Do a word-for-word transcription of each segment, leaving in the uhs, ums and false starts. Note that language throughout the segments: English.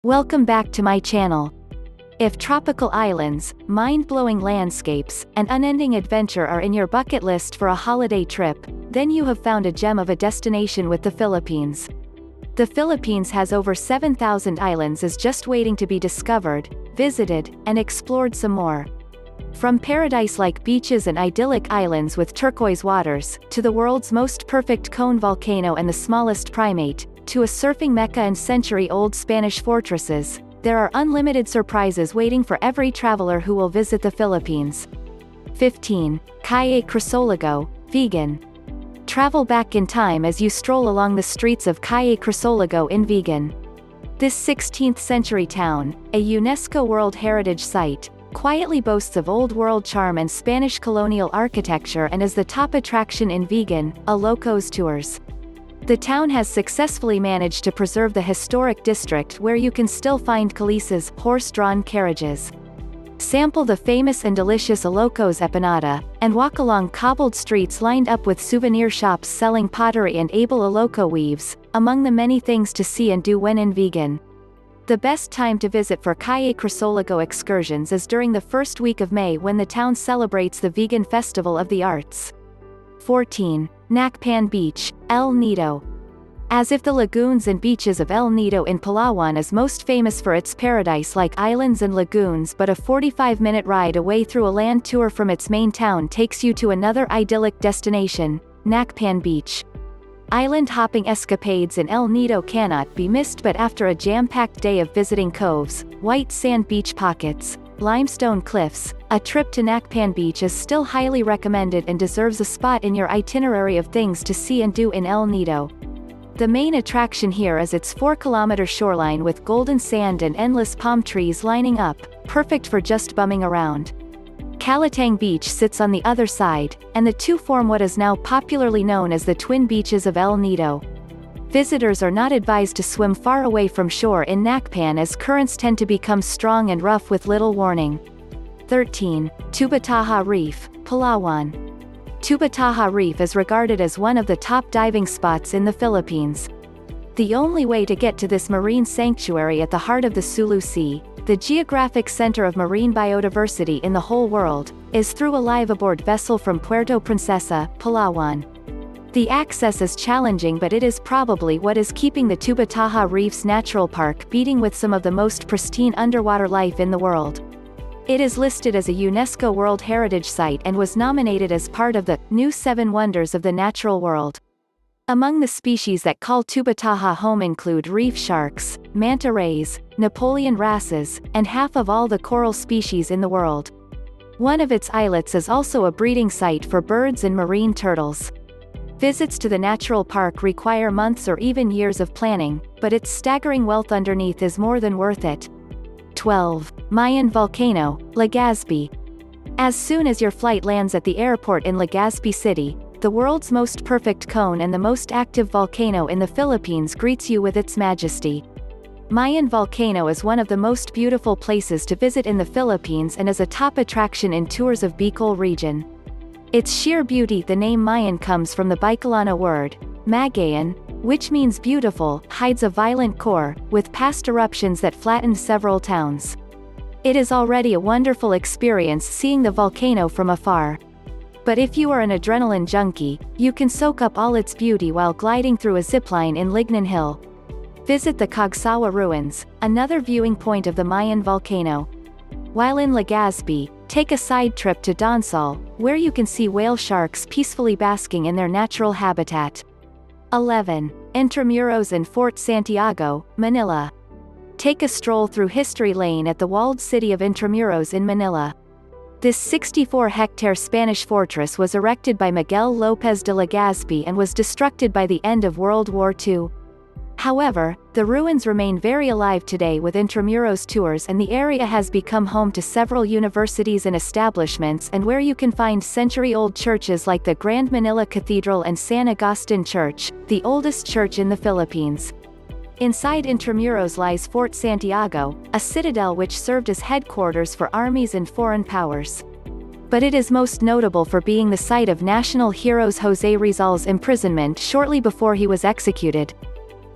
Welcome back to my channel. If tropical islands, mind-blowing landscapes, and unending adventure are in your bucket list for a holiday trip, then you have found a gem of a destination with the Philippines. The Philippines has over seven thousand islands is just waiting to be discovered, visited, and explored some more. From paradise-like beaches and idyllic islands with turquoise waters, to the world's most perfect cone volcano and the smallest primate, to a surfing mecca and century-old Spanish fortresses, there are unlimited surprises waiting for every traveler who will visit the Philippines. fifteen. Calle Crisologo, Vigan. Travel back in time as you stroll along the streets of Calle Crisologo in Vigan. This sixteenth century town, a UNESCO World Heritage Site, quietly boasts of old world charm and Spanish colonial architecture and is the top attraction in Vigan, a Locos Tours. The town has successfully managed to preserve the historic district where you can still find calisas, horse-drawn carriages. Sample the famous and delicious Ilocos empanada, and walk along cobbled streets lined up with souvenir shops selling pottery and able Iloco weaves, among the many things to see and do when in Vigan. The best time to visit for Calle Crisologo excursions is during the first week of May when the town celebrates the Vigan Festival of the Arts. fourteen. Nacpan Beach, El Nido. As if the lagoons and beaches of El Nido in Palawan is most famous for its paradise-like islands and lagoons, but a forty-five minute ride away through a land tour from its main town takes you to another idyllic destination, Nacpan Beach. Island hopping escapades in El Nido cannot be missed, but after a jam-packed day of visiting coves, white sand beach pockets, limestone cliffs, a trip to Nacpan Beach is still highly recommended and deserves a spot in your itinerary of things to see and do in El Nido. The main attraction here is its four kilometer shoreline with golden sand and endless palm trees lining up, perfect for just bumming around. Calitang Beach sits on the other side, and the two form what is now popularly known as the Twin Beaches of El Nido. Visitors are not advised to swim far away from shore in Nacpan as currents tend to become strong and rough with little warning. thirteen. Tubataha Reef, Palawan. Tubataha Reef is regarded as one of the top diving spots in the Philippines. The only way to get to this marine sanctuary at the heart of the Sulu Sea, the geographic center of marine biodiversity in the whole world, is through a live-aboard vessel from Puerto Princesa, Palawan. The access is challenging, but it is probably what is keeping the Tubataha Reef's natural park beating with some of the most pristine underwater life in the world. It is listed as a UNESCO World Heritage Site and was nominated as part of the New Seven Wonders of the Natural World. Among the species that call Tubataha home include reef sharks, manta rays, Napoleon wrasses, and half of all the coral species in the world. One of its islets is also a breeding site for birds and marine turtles. Visits to the natural park require months or even years of planning, but its staggering wealth underneath is more than worth it. twelve. Mayon Volcano, Legazpi. As soon as your flight lands at the airport in Legazpi City, the world's most perfect cone and the most active volcano in the Philippines greets you with its majesty. Mayon Volcano is one of the most beautiful places to visit in the Philippines and is a top attraction in tours of Bicol region. Its sheer beauty, the name Mayon comes from the Bicolano word, Magayon, which means beautiful, hides a violent core, with past eruptions that flattened several towns. It is already a wonderful experience seeing the volcano from afar. But if you are an adrenaline junkie, you can soak up all its beauty while gliding through a zipline in Lignan Hill. Visit the Cagsawa Ruins, another viewing point of the Mayon volcano. While in Legazpi, take a side trip to Donsol, where you can see whale sharks peacefully basking in their natural habitat. eleven. Intramuros and Fort Santiago, Manila. Take a stroll through History Lane at the walled city of Intramuros in Manila. This sixty-four hectare Spanish fortress was erected by Miguel López de Legazpi and was destructed by the end of World War Two. However, the ruins remain very alive today with Intramuros tours, and the area has become home to several universities and establishments, and where you can find century-old churches like the Grand Manila Cathedral and San Agustin Church, the oldest church in the Philippines. Inside Intramuros lies Fort Santiago, a citadel which served as headquarters for armies and foreign powers. But it is most notable for being the site of national heroes José Rizal's imprisonment shortly before he was executed.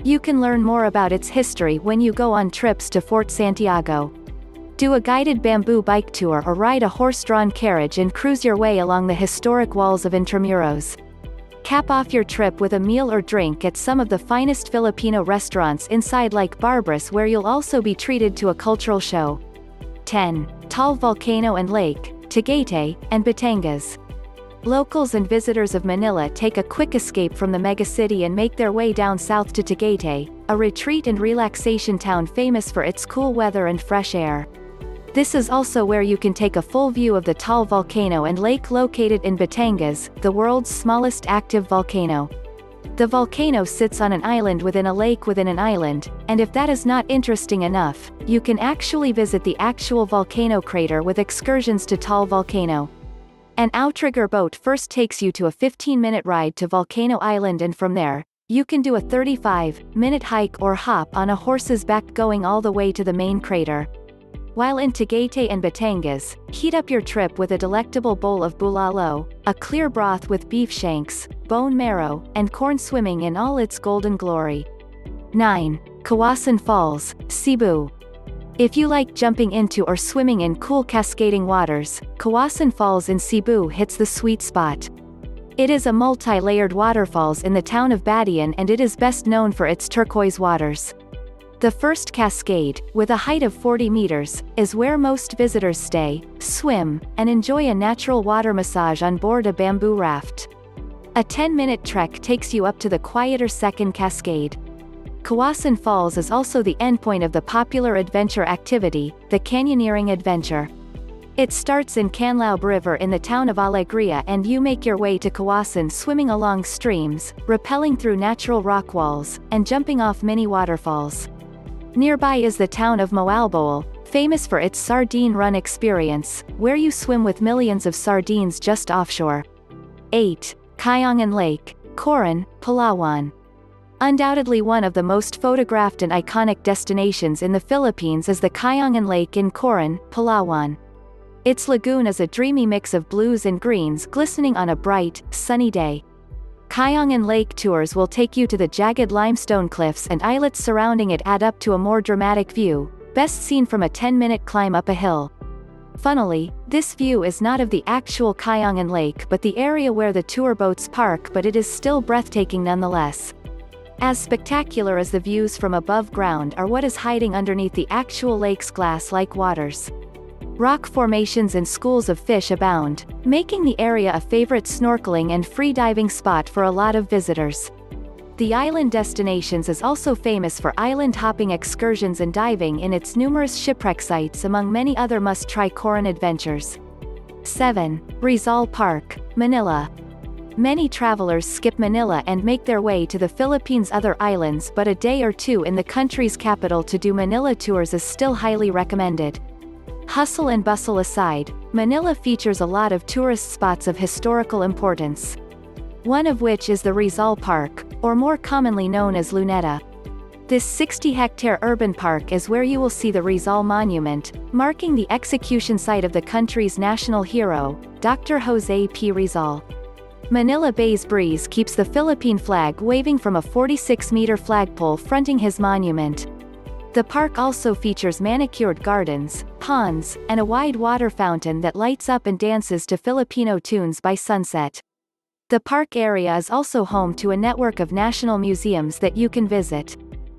You can learn more about its history when you go on trips to Fort Santiago. Do a guided bamboo bike tour or ride a horse-drawn carriage and cruise your way along the historic walls of Intramuros. Cap off your trip with a meal or drink at some of the finest Filipino restaurants inside Lake Barbaras, where you'll also be treated to a cultural show. ten. Taal Volcano and Lake, Tagaytay, and Batangas. Locals and visitors of Manila take a quick escape from the megacity and make their way down south to Tagaytay, a retreat and relaxation town famous for its cool weather and fresh air. This is also where you can take a full view of the Taal Volcano and Lake located in Batangas, the world's smallest active volcano. The volcano sits on an island within a lake within an island, and if that is not interesting enough, you can actually visit the actual volcano crater with excursions to Taal Volcano. An outrigger boat first takes you to a fifteen minute ride to Volcano Island, and from there, you can do a thirty-five minute hike or hop on a horse's back going all the way to the main crater. While in Tagaytay and Batangas, heat up your trip with a delectable bowl of bulalo, a clear broth with beef shanks, bone marrow, and corn swimming in all its golden glory. nine. Kawasan Falls, Cebu. If you like jumping into or swimming in cool cascading waters, Kawasan Falls in Cebu hits the sweet spot. It is a multi-layered waterfalls in the town of Batayan, and it is best known for its turquoise waters. The first cascade, with a height of forty meters, is where most visitors stay, swim, and enjoy a natural water massage on board a bamboo raft. A ten minute trek takes you up to the quieter second cascade. Kawasan Falls is also the endpoint of the popular adventure activity, the canyoneering adventure. It starts in Canlaub River in the town of Alegria, and you make your way to Kawasan swimming along streams, rappelling through natural rock walls, and jumping off mini waterfalls. Nearby is the town of Moalboal, famous for its sardine run experience, where you swim with millions of sardines just offshore. eight. Kayangan Lake, Coron, Palawan. Undoubtedly one of the most photographed and iconic destinations in the Philippines is the Kayangan Lake in Coron, Palawan. Its lagoon is a dreamy mix of blues and greens glistening on a bright, sunny day. Kayangan Lake tours will take you to the jagged limestone cliffs and islets surrounding it, add up to a more dramatic view, best seen from a ten minute climb up a hill. Funnily, this view is not of the actual Kayangan Lake but the area where the tour boats park, but it is still breathtaking nonetheless. As spectacular as the views from above ground are what is hiding underneath the actual lake's glass-like waters. Rock formations and schools of fish abound, making the area a favorite snorkeling and free diving spot for a lot of visitors. The island destinations is also famous for island hopping excursions and diving in its numerous shipwreck sites, among many other must-try Coron adventures. seven. Rizal Park, Manila. Many travelers skip Manila and make their way to the Philippines' other islands, but a day or two in the country's capital to do Manila tours is still highly recommended. Hustle and bustle aside, Manila features a lot of tourist spots of historical importance. One of which is the Rizal Park, or more commonly known as Luneta. This sixty hectare urban park is where you will see the Rizal Monument, marking the execution site of the country's national hero, Doctor Jose P. Rizal. Manila Bay's breeze keeps the Philippine flag waving from a forty-six meter flagpole fronting his monument. The park also features manicured gardens, ponds, and a wide water fountain that lights up and dances to Filipino tunes by sunset. The park area is also home to a network of national museums that you can visit.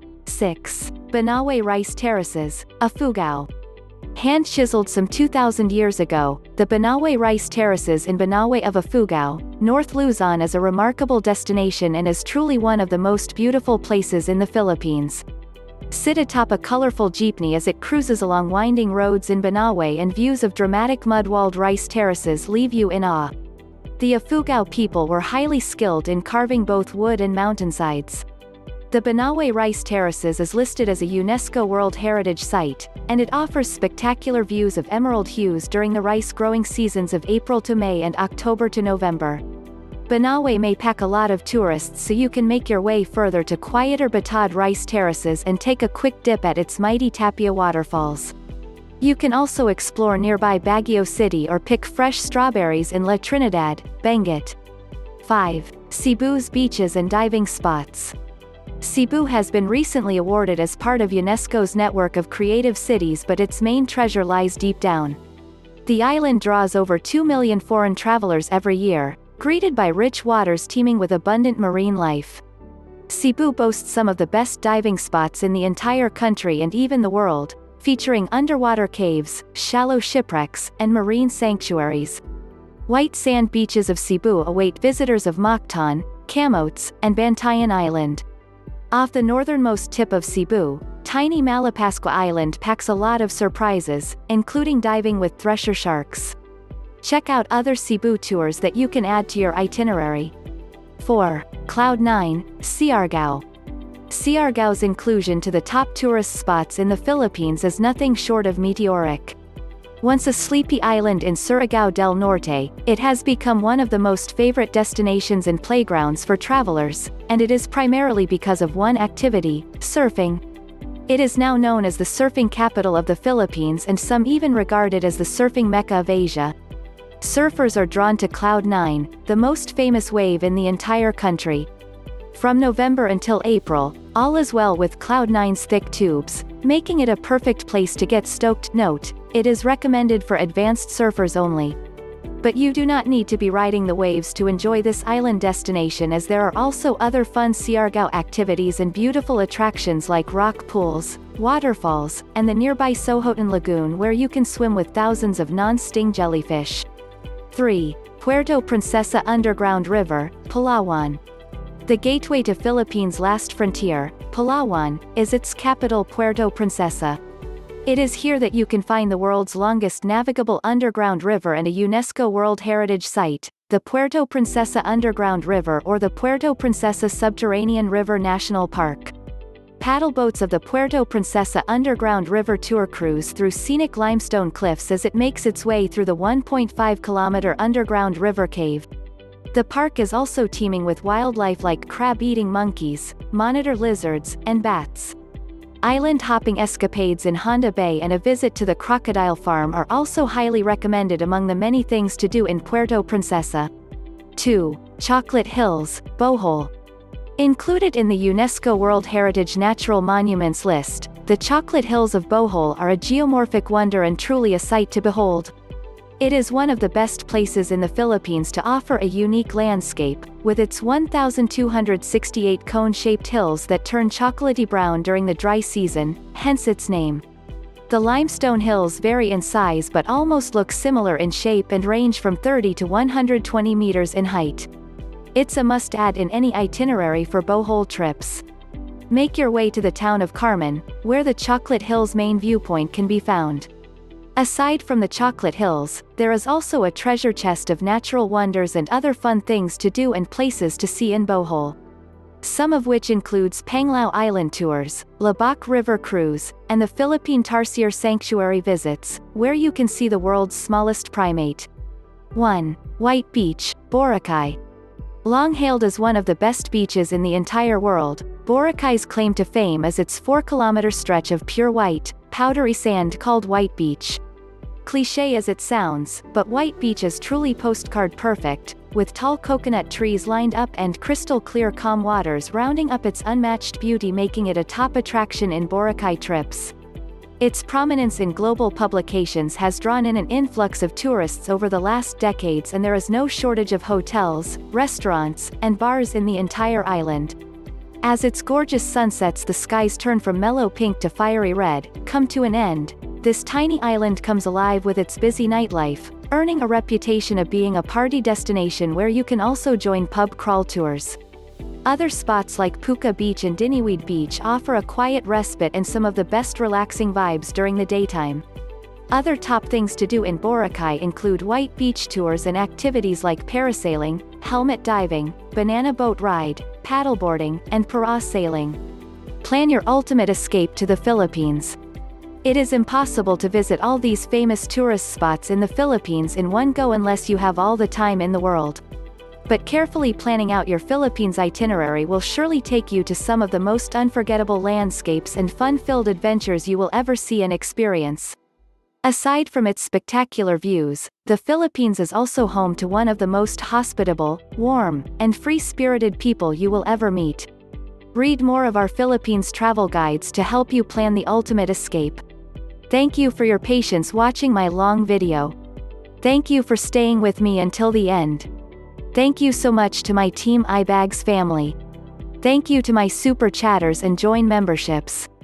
six. Banawe Rice Terraces, Ifugao. Hand-chiseled some two thousand years ago, the Banawe Rice Terraces in Banawe of Ifugao, North Luzon is a remarkable destination and is truly one of the most beautiful places in the Philippines. Sit atop a colorful jeepney as it cruises along winding roads in Banawe, and views of dramatic mud-walled rice terraces leave you in awe. The Ifugao people were highly skilled in carving both wood and mountainsides. The Banawe Rice Terraces is listed as a UNESCO World Heritage Site, and it offers spectacular views of emerald hues during the rice growing seasons of April to May and October to November. Banawe may pack a lot of tourists, so you can make your way further to quieter Batad Rice Terraces and take a quick dip at its mighty Tapia waterfalls. You can also explore nearby Baguio City or pick fresh strawberries in La Trinidad, Benguet. five. Cebu's beaches and diving spots. Cebu has been recently awarded as part of UNESCO's network of creative cities, but its main treasure lies deep down. The island draws over two million foreign travelers every year, greeted by rich waters teeming with abundant marine life. Cebu boasts some of the best diving spots in the entire country and even the world, featuring underwater caves, shallow shipwrecks, and marine sanctuaries. White sand beaches of Cebu await visitors of Mactan, Camotes, and Bantayan Island. Off the northernmost tip of Cebu, tiny Malapascua Island packs a lot of surprises, including diving with thresher sharks. Check out other Cebu tours that you can add to your itinerary. four. Cloud nine, Siargao. Siargao's inclusion to the top tourist spots in the Philippines is nothing short of meteoric. Once a sleepy island in Surigao del Norte, it has become one of the most favorite destinations and playgrounds for travelers, and it is primarily because of one activity, surfing. It is now known as the surfing capital of the Philippines, and some even regard it as the surfing Mecca of Asia. Surfers are drawn to Cloud nine, the most famous wave in the entire country. From November until April, all is well with Cloud nine's thick tubes, making it a perfect place to get stoked. Note, it is recommended for advanced surfers only. But you do not need to be riding the waves to enjoy this island destination, as there are also other fun Siargao activities and beautiful attractions like rock pools, waterfalls, and the nearby Sohoton Lagoon, where you can swim with thousands of non-sting jellyfish. three. Puerto Princesa Underground River, Palawan. The gateway to Philippines' last frontier, Palawan, is its capital Puerto Princesa. It is here that you can find the world's longest navigable underground river and a UNESCO World Heritage Site, the Puerto Princesa Underground River, or the Puerto Princesa Subterranean River National Park. Paddleboats of the Puerto Princesa Underground River tour cruise through scenic limestone cliffs as it makes its way through the one point five kilometer underground river cave. The park is also teeming with wildlife like crab-eating monkeys, monitor lizards, and bats. Island hopping escapades in Honda Bay and a visit to the crocodile farm are also highly recommended among the many things to do in Puerto Princesa. two. Chocolate Hills, Bohol. Included in the UNESCO World Heritage Natural Monuments list, the Chocolate Hills of Bohol are a geomorphic wonder and truly a sight to behold. It is one of the best places in the Philippines to offer a unique landscape, with its one thousand two hundred sixty-eight cone-shaped hills that turn chocolatey brown during the dry season, hence its name. The limestone hills vary in size but almost look similar in shape and range from thirty to one hundred twenty meters in height. It's a must-add in any itinerary for Bohol trips. Make your way to the town of Carmen, where the Chocolate Hills main viewpoint can be found. Aside from the Chocolate Hills, there is also a treasure chest of natural wonders and other fun things to do and places to see in Bohol. Some of which includes Panglao Island tours, Labac River cruise, and the Philippine Tarsier Sanctuary visits, where you can see the world's smallest primate. one. White Beach, Boracay. Long hailed as one of the best beaches in the entire world, Boracay's claim to fame is its four kilometer stretch of pure white, powdery sand called White Beach. Cliché as it sounds, but White Beach is truly postcard perfect, with tall coconut trees lined up and crystal clear calm waters rounding up its unmatched beauty, making it a top attraction in Boracay trips. Its prominence in global publications has drawn in an influx of tourists over the last decades, and there is no shortage of hotels, restaurants, and bars in the entire island. As its gorgeous sunsets, the skies turn from mellow pink to fiery red, come to an end, this tiny island comes alive with its busy nightlife, earning a reputation of being a party destination where you can also join pub crawl tours. Other spots like Puka Beach and Diniweed Beach offer a quiet respite and some of the best relaxing vibes during the daytime. Other top things to do in Boracay include White Beach tours and activities like parasailing, helmet diving, banana boat ride, paddleboarding, and parasailing. Plan your ultimate escape to the Philippines. It is impossible to visit all these famous tourist spots in the Philippines in one go unless you have all the time in the world. But carefully planning out your Philippines itinerary will surely take you to some of the most unforgettable landscapes and fun-filled adventures you will ever see and experience. Aside from its spectacular views, the Philippines is also home to one of the most hospitable, warm, and free-spirited people you will ever meet. Read more of our Philippines travel guides to help you plan the ultimate escape. Thank you for your patience watching my long video. Thank you for staying with me until the end. Thank you so much to my Team iBags family. Thank you to my super chatters and join memberships.